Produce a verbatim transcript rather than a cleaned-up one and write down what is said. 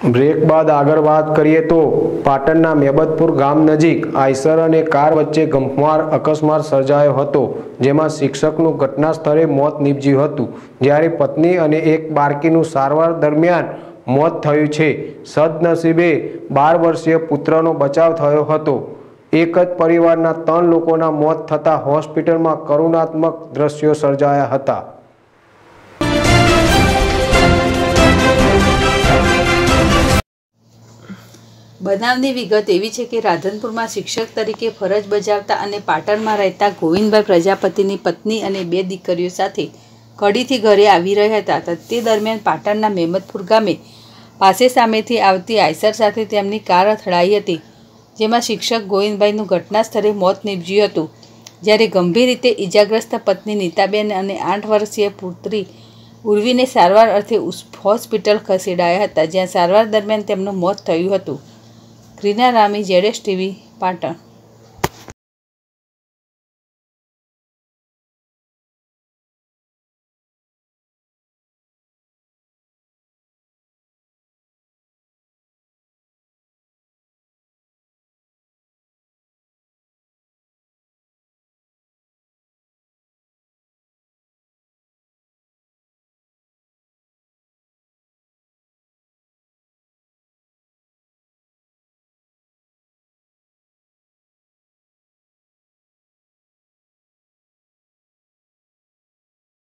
Break બાદ આગળ વાત કરીએ તો પાટણના મેબતપુર ગામ નજીક આઈસર અને કાર વચ્ચે ગમખ્વાર અકસ્માત સર્જાયો હતો, જેમાં શિક્ષકનું ઘટના સ્થળે મોત નીપજ્યું હતું, જ્યારે પત્ની અને એક બાળકીનું સારવાર દરમિયાન મોત થયું છે. સદનસીબે બાર વર્ષીય પુત્રનો બચાવ થયો હતો. એક જ પરિવારના ત્રણ લોકોના મોત થતાં હોસ્પિટલમાં કરુણાત્મક દ્રશ્યો સર્જાયા હતા. બનાવની વિગત એવી છે કે રાધનપુરમાં શિક્ષક તરીકે ફરજ બજાવતા અને પાટણમાં રહેતા ગોવિંદભાઈ પ્રજાપતિની પત્ની અને બે દીકરીઓ સાથે કડીથી ઘરે આવી રહ્યા હતા. તે દરમિયાન પાટણના મેમદપુર ગામે પાસે સામેથી આવતી આઈસર સાથે તેમની કાર અથડાઈ હતી, જેમાં શિક્ષક ગોવિંદભાઈનું ઘટના સ્થળે મોત નીપજ્યું હતું, જ્યારે ગંભીર રીતે ઇજાગ્રસ્ત પત્ની નીતાબેન અને આઠ વર્ષીય પુત્રી ઉર્વીને સારવાર અર્થે હોસ્પિટલ ખસેડાયા હતા, જ્યાં સારવાર દરમિયાન તેમનું મોત થયું હતું. Reena Rami, Z S TV, Patan.